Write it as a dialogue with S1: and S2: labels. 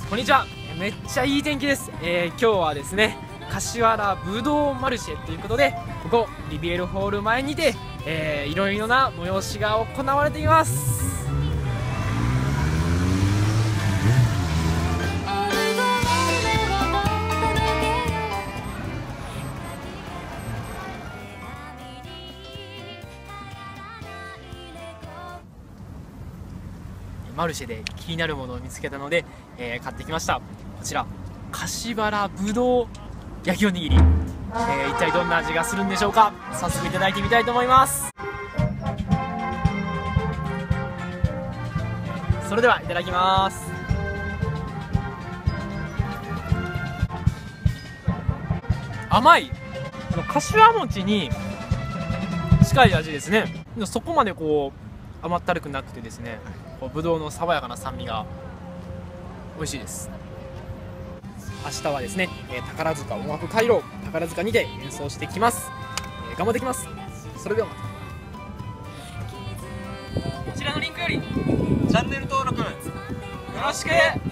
S1: こんにちは。めっちゃいい天気です。今日はですね、柏原ぶどうマルシェということで、ここリビエルホール前にて、いろいろな催しが行われています。マルシェで気になるものを見つけたので、買ってきました。こちら柏原ぶどう焼きおにぎり、一体どんな味がするんでしょうか。早速いただいてみたいと思います。それではいただきます。甘い柏餅に近い味ですね。そこまでこう甘ったるくなくてですね、ぶどうの爽やかな酸味が美味しいです。明日はですね、宝塚音楽回廊宝塚にて演奏してきます。頑張ってきます。それではまた。こちらのリンクよりチャンネル登録よろしく。